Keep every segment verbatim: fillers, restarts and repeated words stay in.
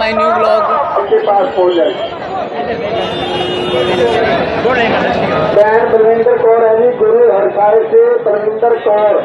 My new blog. बहन बलविंदर कौर है जी, गुरु हरसाय से Balwinder Kaur.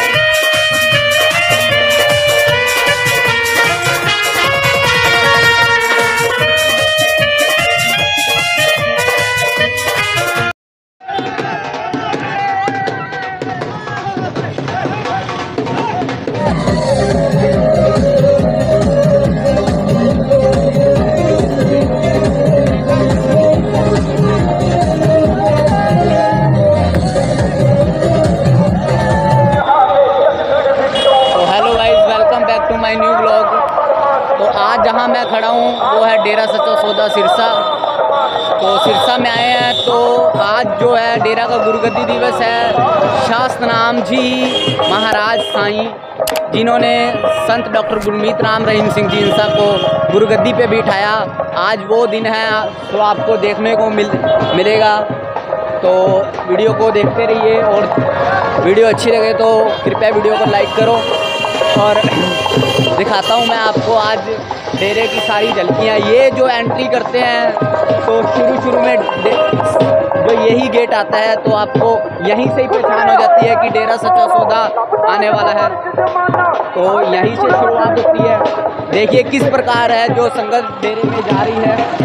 My new blog. तो आज जहां मैं खड़ा हूं वो है डेरा सच्चा सौदा सिरसा। तो सिरसा में आए हैं। तो आज जो है डेरा का गुरुगद्दी दिवस है। शास्त्रनाम जी महाराज साईं जिन्होंने संत डॉक्टर गुरमीत राम रहीम सिंह जी इंसा को गुरुगद्दी पे बिठाया, आज वो दिन है। तो आपको देखने को मिल मिलेगा। तो वीडियो को देखते रहिए और वीडियो अच्छी लगे तो कृपया वीडियो को लाइक करो। और दिखाता हूँ मैं आपको आज डेरे की सारी झलकियाँ। ये जो एंट्री करते हैं तो शुरू शुरू में जो यही गेट आता है तो आपको यहीं से ही पहचान हो जाती है कि डेरा सच्चा सौदा आने वाला है। तो यहीं से शुरुआत होती है। देखिए किस प्रकार है जो संगत डेरे में जा रही है।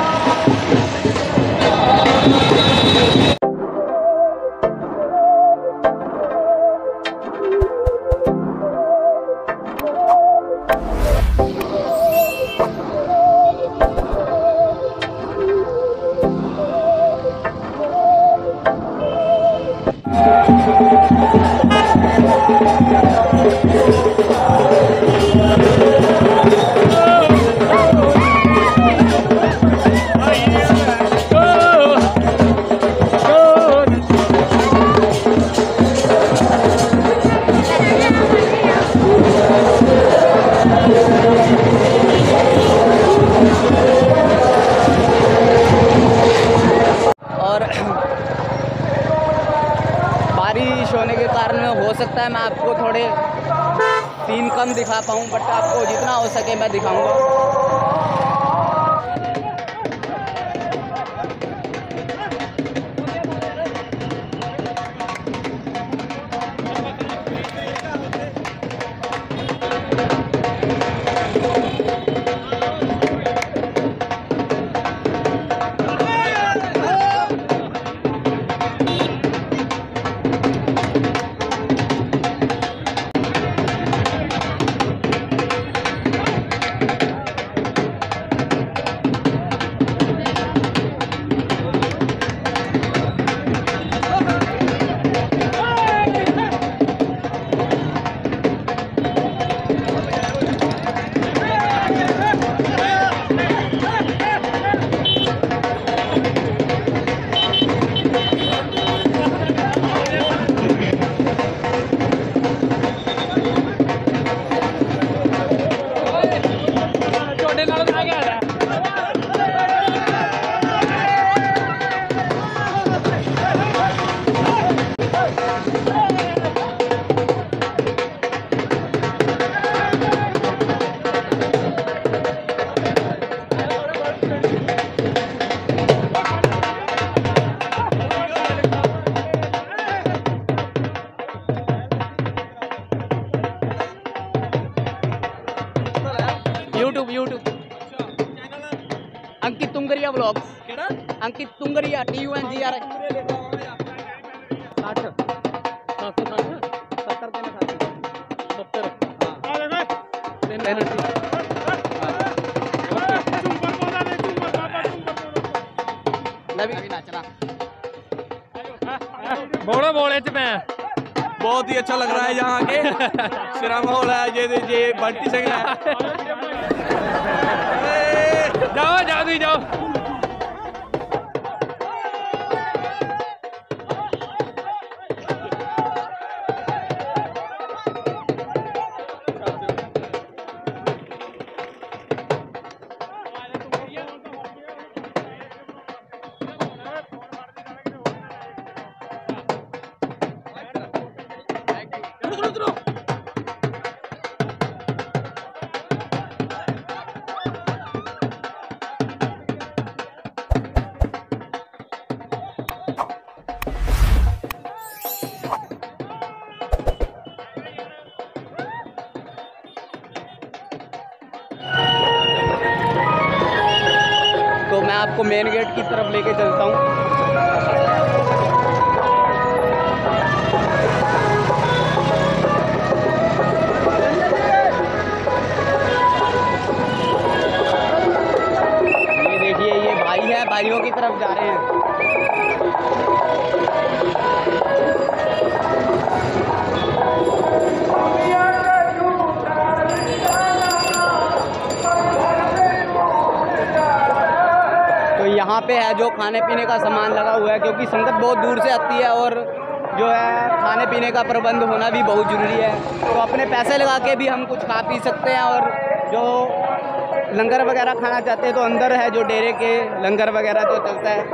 बारिश होने के कारण हो सकता है मैं आपको थोड़े सीन कम दिखा पाऊँ, बट आपको जितना हो सके मैं दिखाऊंगा। YouTube YouTube Ankit Tungaria blogs. Ankit Tungaria T U N G R बोलो बोले च मैं बहुत ही अच्छा लग रहा है यहाँ के सिरा माहौल है। ये ये बंटी सिंह है। जाओ जाओ भी जाओ। मैं आपको मेन गेट की तरफ लेके चलता हूँ। ये देखिए, ये भाई है, भाइयों की तरफ जा रहे हैं। तो यहाँ पे है जो खाने पीने का सामान लगा हुआ है, क्योंकि संगत बहुत दूर से आती है और जो है खाने पीने का प्रबंध होना भी बहुत ज़रूरी है। तो अपने पैसे लगा के भी हम कुछ खा पी सकते हैं, और जो लंगर वगैरह खाना चाहते हैं तो अंदर है जो डेरे के लंगर वगैरह तो चलता है।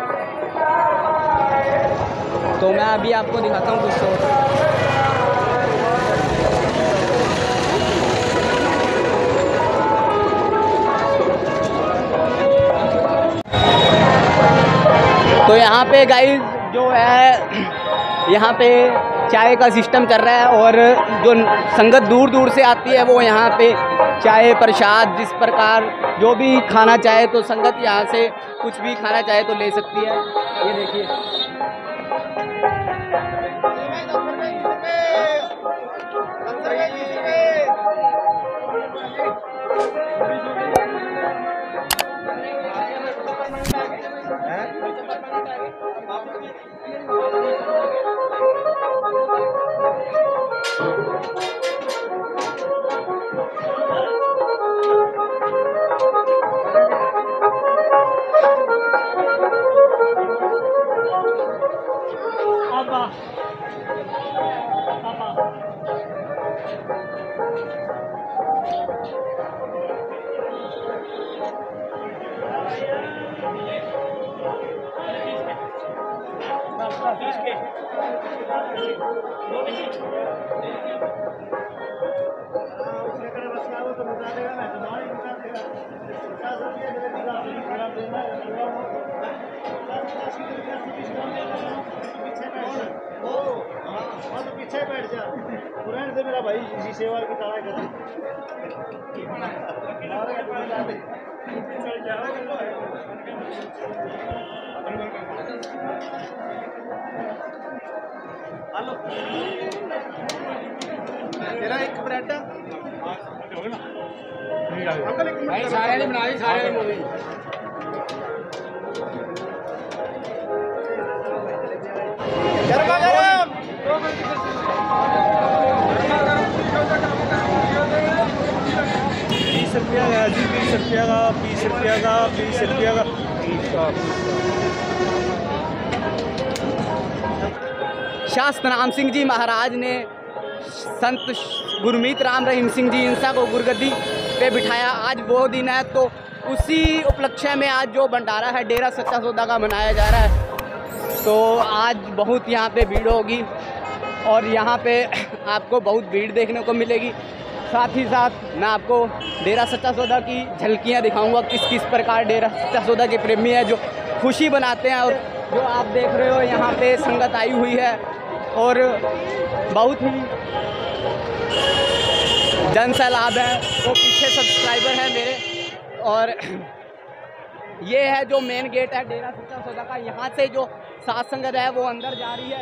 तो मैं अभी आपको दिखाता हूँ कुछ शॉट। तो यहाँ पे गाइस जो है यहाँ पे चाय का सिस्टम चल रहा है, और जो संगत दूर दूर से आती है वो यहाँ पे चाय प्रसाद जिस प्रकार जो भी खाना चाहे तो संगत यहाँ से कुछ भी खाना चाहे तो ले सकती है। ये देखिए, पीछे बैठ जा पुराने से मेरा भाई जी सेवा की तरह कर हेलो तेरा एक ब्रेड भाई सारे ने बनाई सारे ने मूवी गरमा गरम बीस रुपया का जी बीस रुपया का बीस रुपया का बीस रुपया का बीस का शास्त्र राम सिंह जी महाराज ने संत गुरमीत राम रहीम सिंह जी इंसा को गुरगद्दी पे बिठाया। आज वो दिन है, तो उसी उपलक्ष्य में आज जो भंडारा है डेरा सच्चा सौदा का मनाया जा रहा है। तो आज बहुत यहाँ पे भीड़ होगी, और यहाँ पे आपको बहुत भीड़ देखने को मिलेगी। साथ ही साथ मैं आपको डेरा सच्चा सौदा की झलकियाँ दिखाऊंगा, किस किस प्रकार डेरा सच्चा सौदा के प्रेमी है जो खुशी बनाते हैं। और जो आप देख रहे हो यहाँ पे संगत आई हुई है, और बहुत ही जन सैलाब है। वो पीछे सब्सक्राइबर है मेरे, और ये है जो मेन गेट है डेरा सच्चा सौदा का। यहाँ से जो साथ संगत है वो अंदर जा रही है।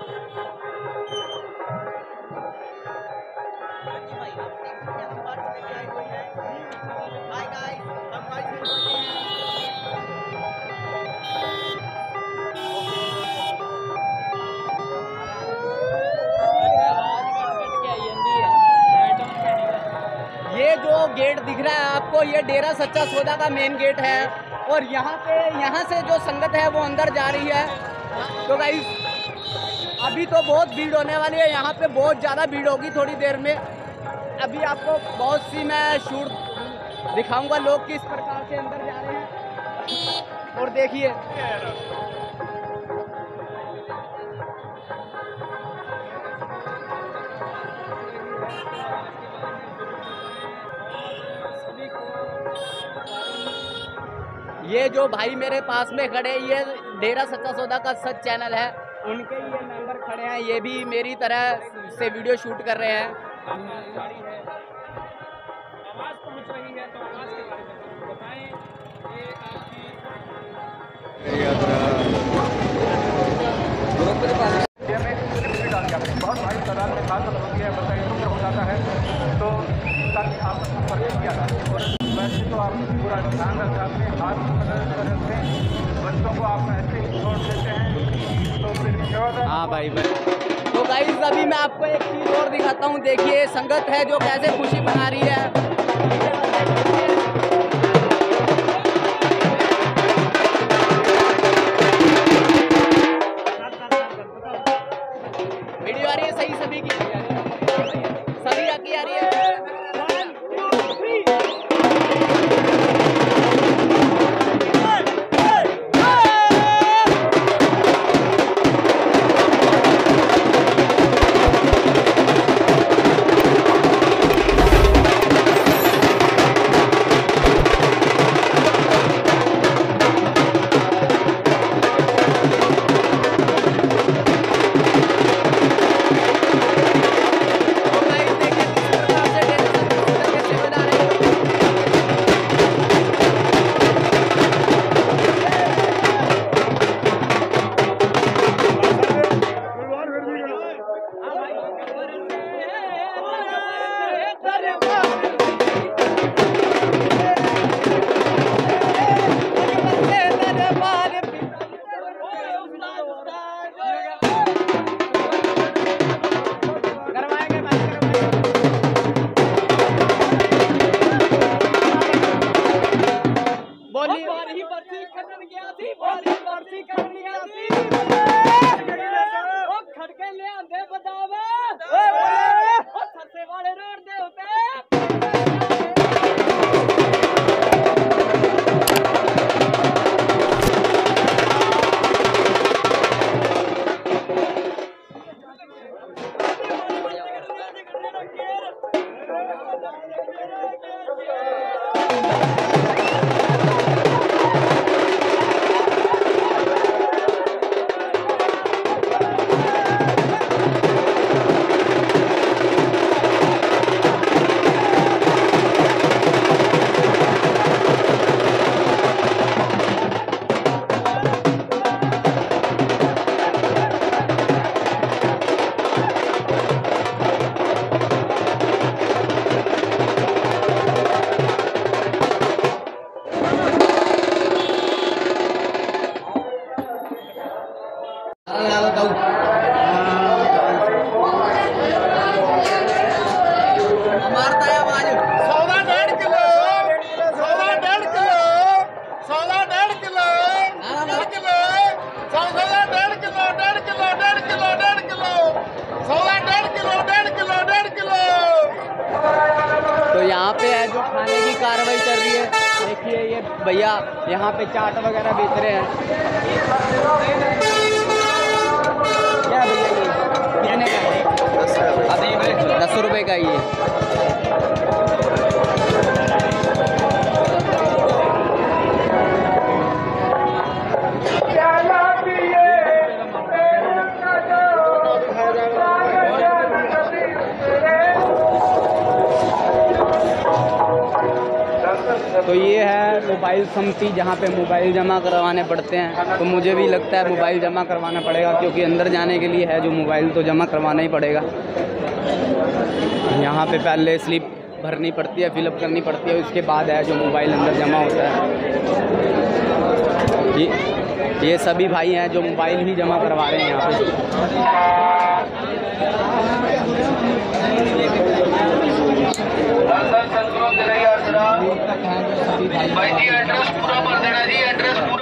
ये जो गेट दिख रहा है आपको, ये डेरा सच्चा सौदा का मेन गेट है, और यहाँ पे यहाँ से जो संगत है वो अंदर जा रही है। तो गाइस अभी तो बहुत भीड़ होने वाली है, यहाँ पे बहुत ज़्यादा भीड़ होगी थोड़ी देर में। अभी आपको बहुत सी मैं शूट दिखाऊंगा लोग किस प्रकार से अंदर जा रहे हैं। और देखिए ये जो भाई मेरे पास में खड़े, ये डेरा सच्चा सौदा का सच चैनल है, उनके ये मेंबर खड़े हैं। ये भी मेरी तरह से वीडियो शूट कर रहे हैं। आवाज़ पहुंच रही है, तो आवाज़ के बारे में बताएं। ये आपकी बहुत भारी तादाद में खास होती है, बच्चा इधर हो जाता है तो ताकि आप परचेज किया जाए। और वैसे तो आप पूरा ध्यान रखें, अपने हाथ रखें, बच्चों को आप ऐसे ही छोड़ देते हैं तो फिर हाँ भाई भाई। तो गाइस अभी मैं आपको एक चीज़ और दिखाता हूँ। देखिए संगत है जो कैसे खुशी मना रही है। वीडियो आ रही है सही, सभी की सभी की आ रही है। कार्रवाई चल रही है। देखिए ये भैया यहाँ पे चाट वगैरह बेच रहे हैं। क्या भैया ये कितने का है? दस रुपये का ही है। तो ये है मोबाइल समिति जहाँ पे मोबाइल जमा करवाने पड़ते हैं। तो मुझे भी लगता है मोबाइल जमा करवाना पड़ेगा, क्योंकि अंदर जाने के लिए है जो मोबाइल तो जमा करवाना ही पड़ेगा। यहाँ पे पहले स्लिप भरनी पड़ती है, फिलअप करनी पड़ती है, उसके बाद है जो मोबाइल अंदर जमा होता है। ये ये सभी भाई हैं जो मोबाइल ही जमा करवा रहे हैं यहाँ पे। भाई जी एड्रेस पूरा भर देना जी, एड्रेस पूरा।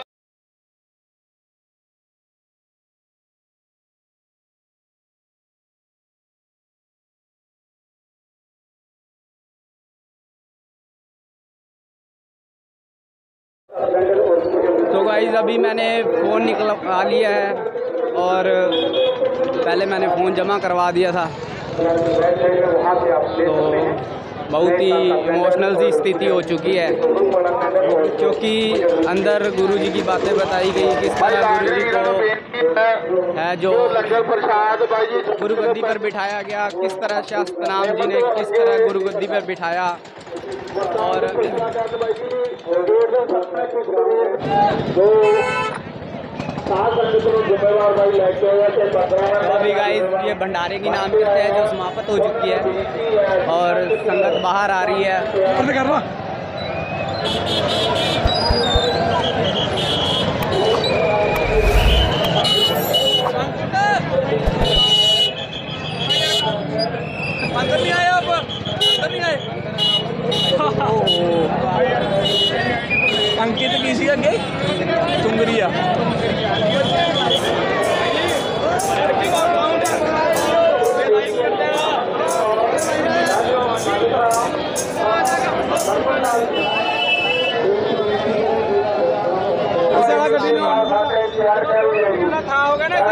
तो गाइस अभी मैंने फ़ोन निकलवा लिया है और पहले मैंने फ़ोन जमा करवा दिया था। तो बहुत ही इमोशनल सी स्थिति हो चुकी है, क्योंकि अंदर गुरुजी की बातें बताई गई, किस तरह गुरुजी को है जो गुरुगद्दी पर बिठाया गया, किस तरह शास्त्रनाम जी ने किस तरह गुरुगद्दी पर बिठाया। और अभी गाइस ये भंडारे की नाम करते हैं जो समाप्त हो चुकी है और संगत बाहर आ रही है। अंदर नहीं आए आप, अंदर नहीं आए। अंकित किसी अगे चुंगरिया था होगा ना।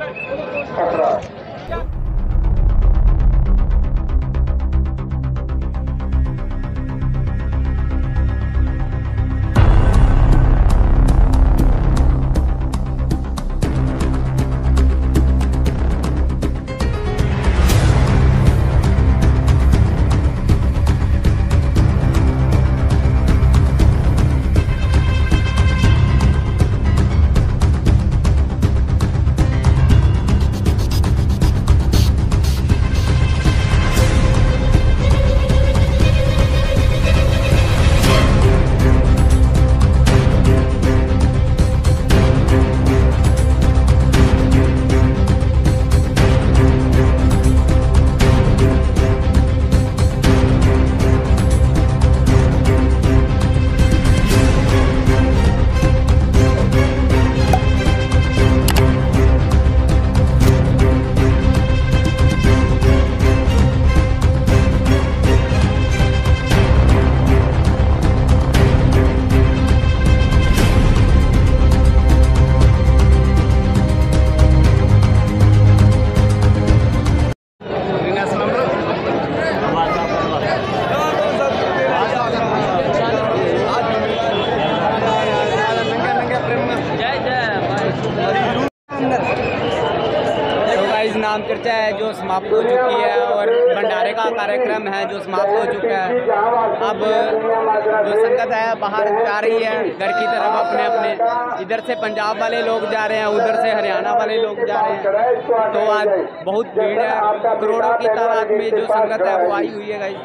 नाम चर्चा है जो समाप्त हो चुकी है और भंडारे का कार्यक्रम है जो समाप्त हो चुका है। अब जो संगत है बाहर जा रही है घर की तरफ अपने अपने। इधर से पंजाब वाले लोग जा रहे हैं, उधर से हरियाणा वाले लोग जा रहे हैं। तो आज बहुत भीड़ है, करोड़ों की तादाद में जो संगत है वो आई हुई है गाइस।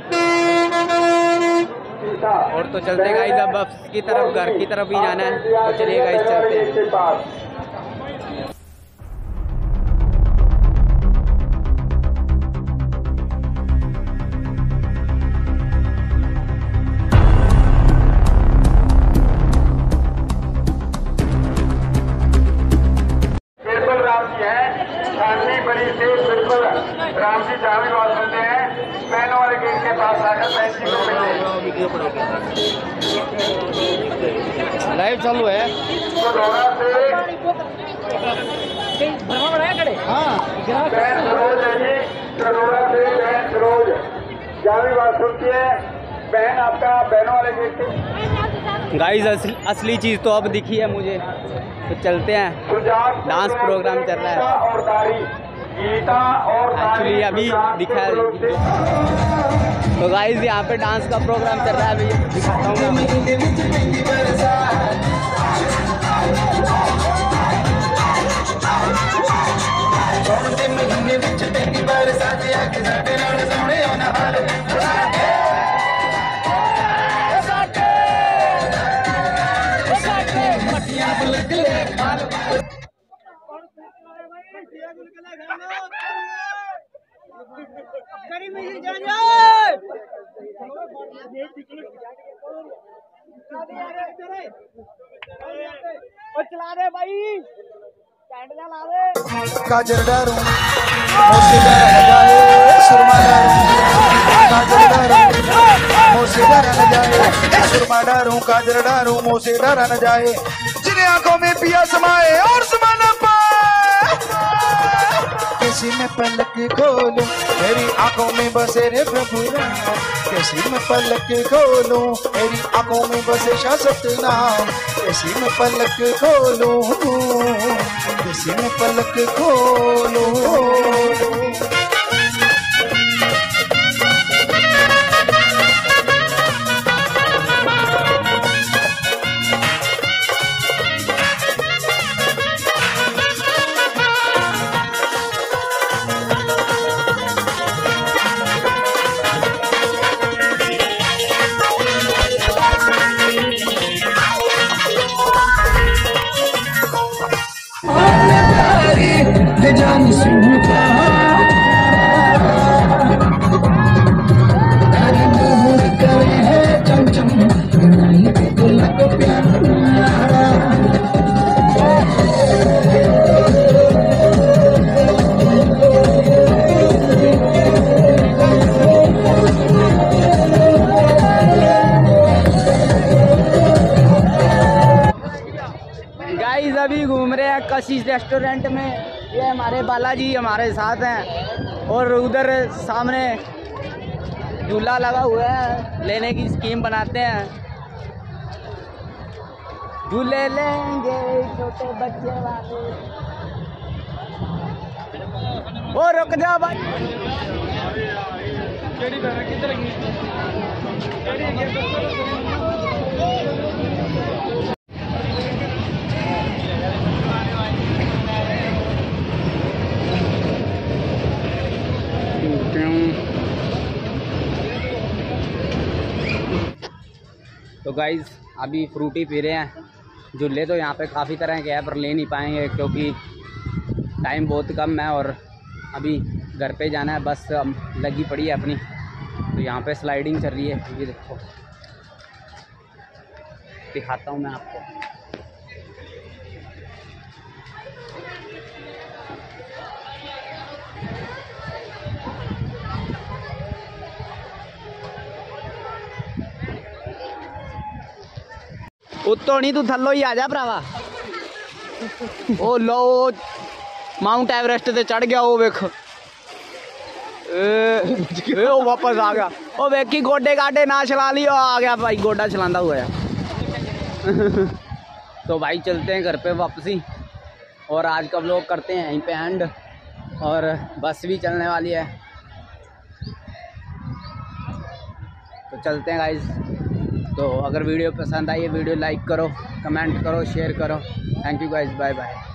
और तो चलते गाइस अब बस की तरफ घर की तरफ ही जाना है, तो चलिए गाइस चलते हैं। राम जी जहाँ भी बात सुनते हैं बहनों वाले गेट के पास आकर बहन जी को मिलते हैं। लाइव चालू है तो दोनों से बहन सरोज है जी, करोड़ा से बहन सरोज जहाँ भी बात सुनती है बहन आपका बहनों वाले गेट के। गाइस असली, असली चीज़ तो अब दिखी है मुझे, तो चलते हैं। डांस प्रोग्राम चल रहा है एक्चुअली अभी दिखा है। तो गाइस यहाँ पे डांस का प्रोग्राम चल रहा है, अभी दिखाता हूँ चला दे भाई, काजर डारू मोसे डर जाए सुरमा डारू काजर डारू मोसे डर न जाए सुरमा डारू काजर डारू मोसे डर न जाए जिन्हें आंखों में पिया समाए और समा न पाए किसी में पलक खोलूं मेरी आंखों में बसे रे प्रभु किसी में पलक खोलूं मेरी आंखों में बसे शासत नाम किसी में पलक खोलूं किसी में पलक खोलूं। ओएसिस रेस्टोरेंट में। ये हमारे बालाजी हमारे साथ हैं और उधर सामने झूला लगा हुआ है, लेने की स्कीम बनाते हैं। झूले लेंगे छोटे बच्चे वाले। ओ रुक जा भाई। तो गाइज अभी फ्रूटी पी रहे हैं। झूले तो यहाँ पे काफ़ी तरह के हैं पर ले नहीं पाएंगे क्योंकि टाइम बहुत कम है और अभी घर पे जाना है। बस लगी पड़ी है अपनी, तो यहाँ पे स्लाइडिंग चल रही है। ये देखो दिखाता हूँ मैं आपको। उत्तो नहीं तू थल्लो ही आ जा भरावा। ओ लो माउंट एवरेस्ट से चढ़ गया। वो वेख ए, ओ वापस आ गया। ओ वेखी गोडे गाडे ना चला लियो, आ गया भाई गोडा चलाता हुआ है। तो भाई चलते हैं घर पे वापसी और आज का व्लॉग करते हैं यहीं पे एंड। और बस भी चलने वाली है तो चलते हैं गाइज। तो अगर वीडियो पसंद आई है वीडियो लाइक करो, कमेंट करो, शेयर करो। Thank you guys, bye bye.